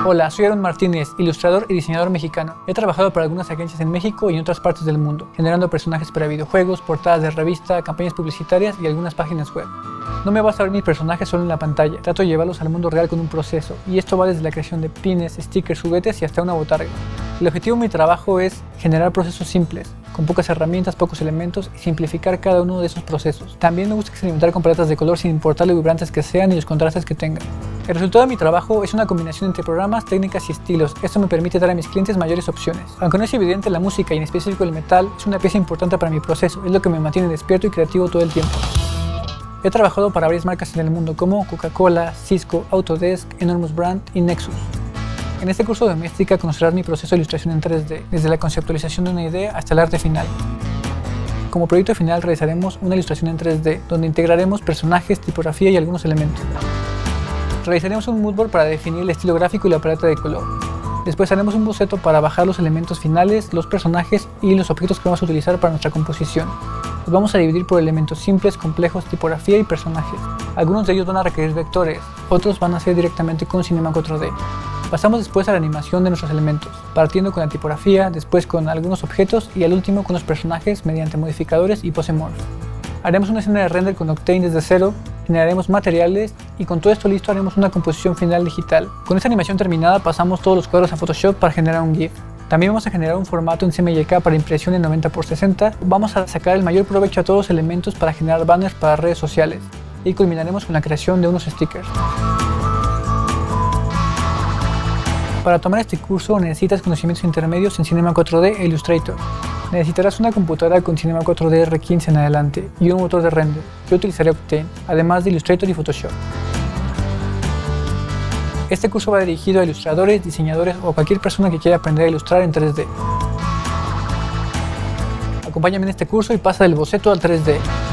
Hola, soy Aaron Martínez, ilustrador y diseñador mexicano. He trabajado para algunas agencias en México y en otras partes del mundo, generando personajes para videojuegos, portadas de revista, campañas publicitarias y algunas páginas web. No me basta ver mis personajes solo en la pantalla, trato de llevarlos al mundo real con un proceso, y esto va desde la creación de pines, stickers, juguetes y hasta una botarga. El objetivo de mi trabajo es generar procesos simples, con pocas herramientas, pocos elementos y simplificar cada uno de esos procesos. También me gusta experimentar con paletas de color sin importar lo vibrantes que sean y los contrastes que tengan. El resultado de mi trabajo es una combinación entre programas, técnicas y estilos. Esto me permite dar a mis clientes mayores opciones. Aunque no es evidente, la música y en específico el metal es una pieza importante para mi proceso, es lo que me mantiene despierto y creativo todo el tiempo. He trabajado para varias marcas en el mundo como Coca-Cola, Cisco, Autodesk, Enormous Brand y Nexus. En este curso de Doméstica conocerás mi proceso de ilustración en 3D, desde la conceptualización de una idea hasta el arte final. Como proyecto final realizaremos una ilustración en 3D, donde integraremos personajes, tipografía y algunos elementos. Realizaremos un moodboard para definir el estilo gráfico y la paleta de color. Después haremos un boceto para bajar los elementos finales, los personajes y los objetos que vamos a utilizar para nuestra composición. Los vamos a dividir por elementos simples, complejos, tipografía y personajes. Algunos de ellos van a requerir vectores, otros van a ser directamente con Cinema 4D. Pasamos después a la animación de nuestros elementos, partiendo con la tipografía, después con algunos objetos y al último con los personajes mediante modificadores y posemorph. Haremos una escena de render con Octane desde cero, generaremos materiales y con todo esto listo haremos una composición final digital. Con esta animación terminada pasamos todos los cuadros a Photoshop para generar un GIF. También vamos a generar un formato en CMYK para impresión en 90×60. Vamos a sacar el mayor provecho a todos los elementos para generar banners para redes sociales y culminaremos con la creación de unos stickers. Para tomar este curso necesitas conocimientos intermedios en Cinema 4D e Illustrator. Necesitarás una computadora con Cinema 4D R15 en adelante y un motor de render. Yo utilizaré Octane, además de Illustrator y Photoshop. Este curso va dirigido a ilustradores, diseñadores o cualquier persona que quiera aprender a ilustrar en 3D. Acompáñame en este curso y pasa del boceto al 3D.